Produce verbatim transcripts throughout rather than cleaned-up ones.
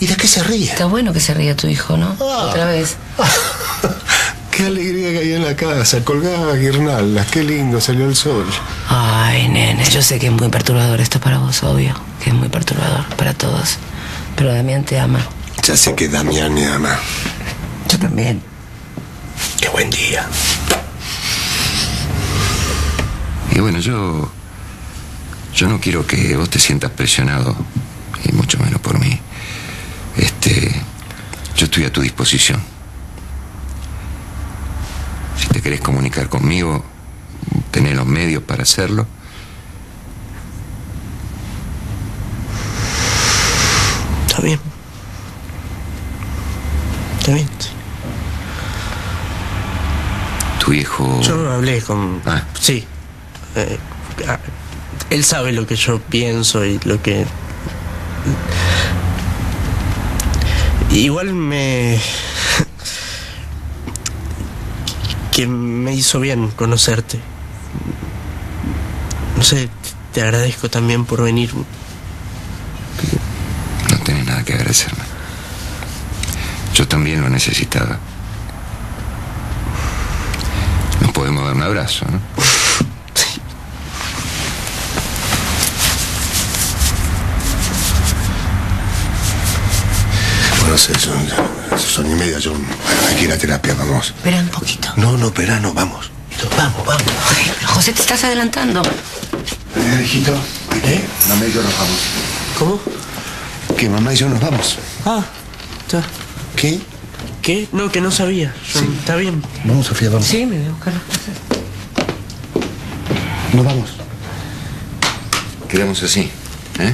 ¿Y de qué se ríe? Está bueno que se ría tu hijo, ¿no? Ah. Otra vez. Qué alegría que hay en la casa. Colgaba guirnaldas. Qué lindo, salió el sol. Ay, nene, yo sé que es muy perturbador esto para vos, obvio. Que es muy perturbador para todos. Pero Damián te ama. Ya sé que Damián me ama. Yo también. Qué buen día. Y bueno, yo... Yo no quiero que vos te sientas presionado, y mucho menos por mí. Este... Yo estoy a tu disposición. Si te querés comunicar conmigo, tenés los medios para hacerlo. Está bien. Está bien, sí. Tu hijo... Yo hablé con... Ah. Sí. Eh, él sabe lo que yo pienso y lo que... Igual me... que me hizo bien conocerte. No sé, te agradezco también por venir. No tenés nada que agradecerme. Yo también lo necesitaba. Nos podemos dar un abrazo, ¿no? Sí. Bueno, sé, son, son y media, yo hay que ir a terapia, vamos. Espera un poquito. No, no, espera, no, vamos. Vamos, vamos. Ay, pero José, te estás adelantando. Eh, hijito, ¿eh? Mamá y yo nos vamos. ¿Cómo? Que mamá y yo nos vamos. Ah, está. ¿Qué? ¿Qué? No, que no sabía. Yo, Sí. Está bien. Vamos, Sofía, vamos. Sí, me voy a buscar las cosas. Nos vamos. Quedamos así, ¿eh?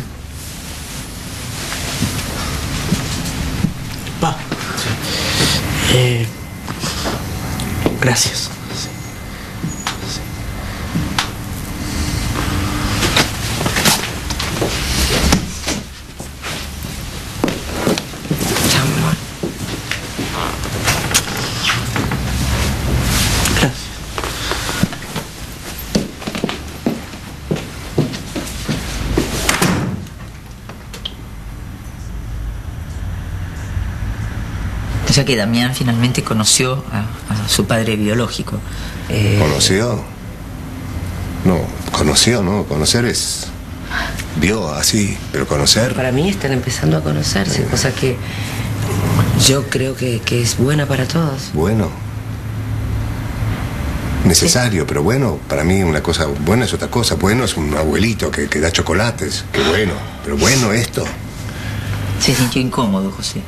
Va. Eh, gracias. Sí. Sí. Chao, amor. Gracias. O sea que Damián finalmente conoció a, a su padre biológico. Eh, ¿Conoció? No, conoció, ¿no? Conocer es... Vio así, pero conocer... Para mí están empezando a conocerse, cosa que yo creo que, que es buena para todos. Bueno. Necesario, pero bueno, para mí una cosa buena es otra cosa. Bueno es un abuelito que, que da chocolates. Qué bueno. Pero bueno esto. Se sintió incómodo, José.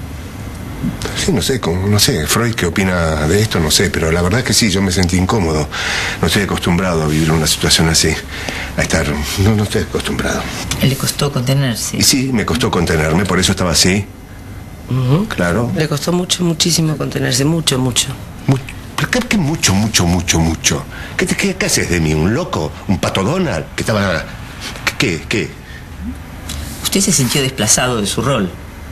Sí, no sé, como- no sé, Freud qué opina de esto, no sé, pero la verdad que sí, yo me sentí incómodo. No estoy acostumbrado a vivir una situación así, a estar, no, no estoy acostumbrado. Le costó contenerse. Y sí, me costó contenerme, por eso estaba así, Ujú. claro. Le costó mucho, muchísimo contenerse, mucho, mucho. Mu- ¿Pero qué, qué mucho, mucho, mucho, mucho? ¿Qué, te- qué, qué haces de mí? ¿Un loco? ¿Un pato Donald? ¿Que estaba...? ¿Qué? ¿Qué? Usted se sintió desplazado de su rol.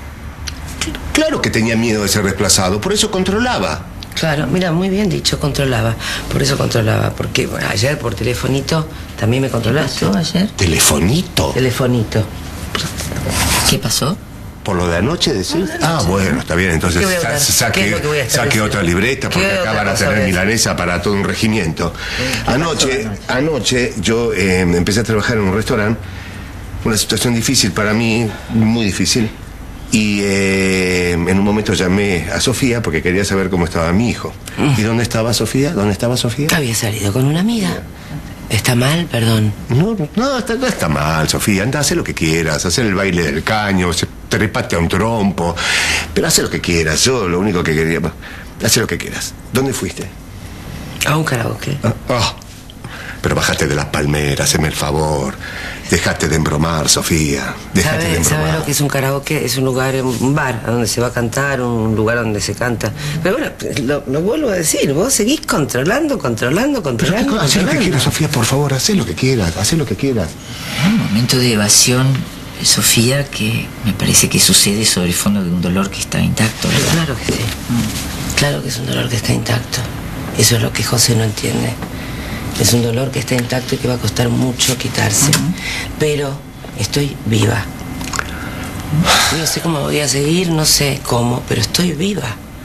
Claro que tenía miedo de ser desplazado, por eso controlaba. Claro, mira, muy bien dicho, controlaba. Por eso controlaba, porque bueno, ayer por telefonito también me controlaste. ¿Pasó ayer? ¿Telefonito? Telefonito. ¿Qué pasó? ¿Por lo de anoche decís? Ah, bueno, está bien, entonces ¿Qué voy a sa- hablar? ¿Qué es saque, lo que voy a estar saque diciendo? otra libreta porque ¿Qué acá otra van a cosa tener voy a milanesa para todo un regimiento. Anoche, anoche yo eh, empecé a trabajar en un restaurante, una situación difícil para mí, muy difícil. Y eh, en un momento llamé a Sofía porque quería saber cómo estaba mi hijo. ¿Y dónde estaba Sofía? ¿Dónde estaba Sofía? Había salido con una amiga. ¿Está mal? Perdón. No, no, está, no está mal, Sofía. Anda, haz lo que quieras. Hacer el baile del caño, se- trépate a un trompo. Pero haz lo que quieras. Yo lo único que quería... Haz lo que quieras. ¿Dónde fuiste? A un karaoke. Ah, ah. Pero bajaste de las palmeras, haceme el favor. Dejate de embromar, Sofía. Dejate de ¿Sabe, embromar. ¿Sabe lo que es un karaoke? Es un lugar, un bar a donde se va a cantar, un lugar donde se canta. Pero bueno, lo, lo vuelvo a decir, vos seguís controlando, controlando, Pero controlando. haz lo que controlando. quieras, Sofía, por favor. Haz lo que quieras. Haz lo que quieras. Un momento de evasión, Sofía, que me parece que sucede sobre el fondo de un dolor que está intacto, ¿verdad? Claro que sí. Claro que es un dolor que está intacto. Eso es lo que José no entiende. Es un dolor que está intacto y que va a costar mucho quitarse. Pero estoy viva. No sé cómo voy a seguir, no sé cómo, pero estoy viva.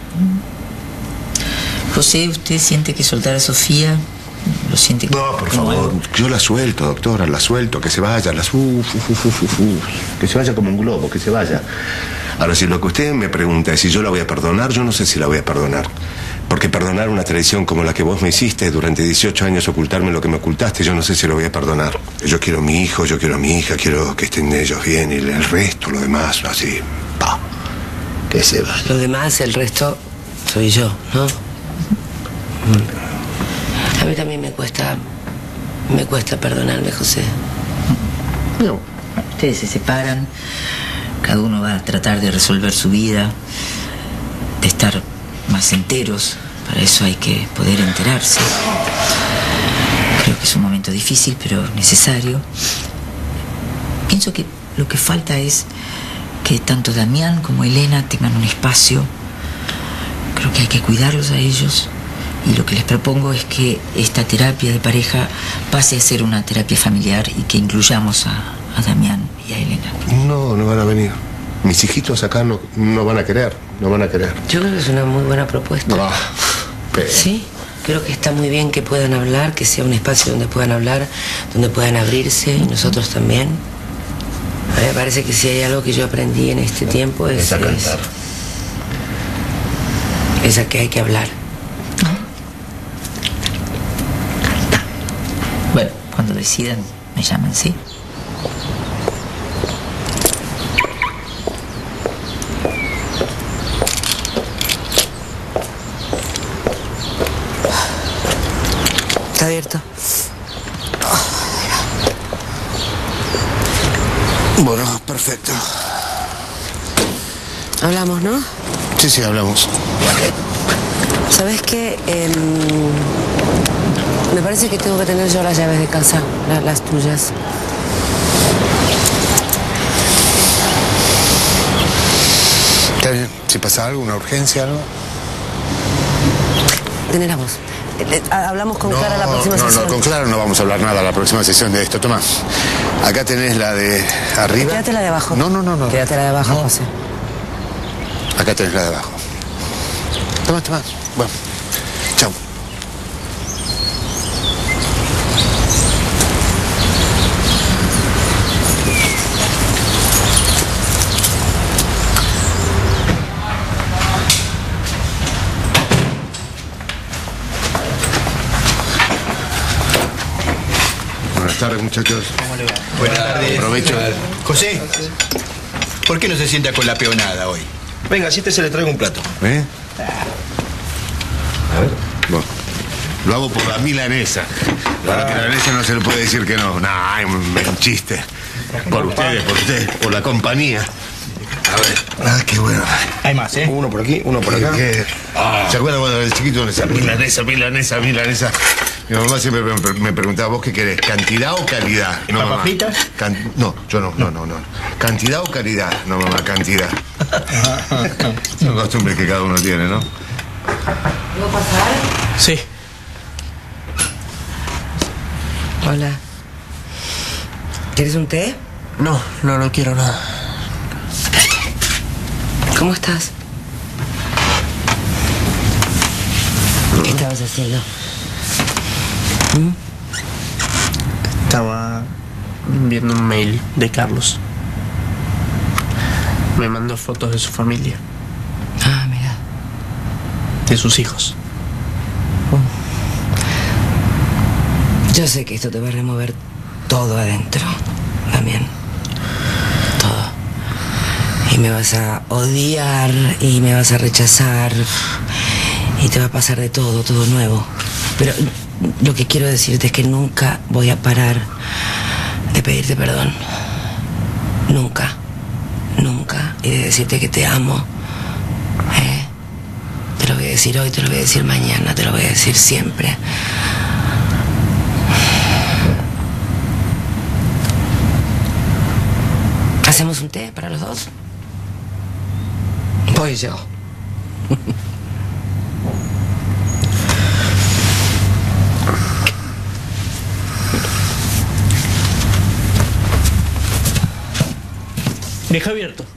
José, ¿usted siente que soltar a Sofía? ¿Lo siente que... No, por favor, yo la suelto, doctora, la suelto, que se vaya, la su, fu, fu, fu, fu, fu, que se vaya como un globo, que se vaya. Ahora, si lo que usted me pregunta es si yo la voy a perdonar, yo no sé si la voy a perdonar. Porque perdonar una traición como la que vos me hiciste durante dieciocho años, ocultarme lo que me ocultaste, yo no sé si lo voy a perdonar. Yo quiero a mi hijo, yo quiero a mi hija, quiero que estén ellos bien y el resto, lo demás, así, pa, que se vaya. Lo demás, el resto, soy yo, ¿no? A mí también me cuesta, me cuesta perdonarme, José. No. Ustedes se separan, cada uno va a tratar de resolver su vida, de estar más enteros. Para eso hay que poder enterarse. Creo que es un momento difícil, pero necesario. Pienso que lo que falta es que tanto Damián como Elena tengan un espacio. Creo que hay que cuidarlos a ellos. Y lo que les propongo es que esta terapia de pareja pase a ser una terapia familiar y que incluyamos a, a Damián y a Elena. No, no van a venir. Mis hijitos acá no, no van a querer, no van a querer. Yo creo que es una muy buena propuesta. No, pero... Sí, creo que está muy bien que puedan hablar, que sea un espacio donde puedan hablar, donde puedan abrirse, y nosotros también. A mí me parece que si hay algo que yo aprendí en este tiempo es... Es a cantar. Es, es a que hay que hablar. Bueno, cuando decidan, me llaman, ¿sí? Está abierto. Bueno, perfecto. Hablamos, ¿no? Sí, sí, hablamos. ¿Sabes qué? Eh, me parece que tengo que tener yo las llaves de casa, la, las tuyas. Está bien. Si pasa algo, una urgencia, algo. Tener a vos. Eh, eh, hablamos con Clara la próxima no, sesión. No, con Clara no vamos a hablar nada la próxima sesión de esto. Toma, acá tenés la de arriba. Quédate la de abajo. No, no, no, no. Quédate la de abajo, no. José. Acá tenés la de abajo. Toma, toma. Bueno, chao. Buenas tardes, muchachos. ¿Cómo le va? Buenas tardes. Aprovecho. José, ¿por qué no se sienta con la peonada hoy? Venga, siéntese, le traigo un plato. ¿Eh? A ver. Bueno, lo hago por la milanesa. Para la milanesa no se le puede decir que no. Nah, es un, un chiste. Por ustedes, por ustedes, por la compañía. A ver. Ah, qué bueno. Hay más, ¿eh? Uno por aquí, uno por acá. ¿Qué? Ah. ¿Se acuerdan cuando era chiquito? Esa milanesa, milanesa, milanesa. Mi mamá siempre me, me preguntaba, ¿vos qué querés? ¿Cantidad o calidad? No, ¿Papas mamá. fritas? Can- no, yo no, no, no, no. ¿Cantidad o calidad? No, mamá, cantidad. Son costumbres que cada uno tiene, ¿no? ¿Puedo pasar? Sí. Hola. ¿Quieres un té? No, no, no quiero nada. ¿Cómo estás? ¿Qué estabas haciendo? Estaba viendo un mail de Carlos. Me mandó fotos de su familia, Ah, mira. de sus hijos. Yo sé que esto te va a remover todo adentro, Damián. Todo. Y me vas a odiar y me vas a rechazar y te va a pasar de todo, todo nuevo. Pero lo que quiero decirte es que nunca voy a parar de pedirte perdón. Nunca. Nunca. Y de decirte que te amo. ¿Eh? Te lo voy a decir hoy, te lo voy a decir mañana, te lo voy a decir siempre. ¿Hacemos un té para los dos? Voy yo. Deja abierto.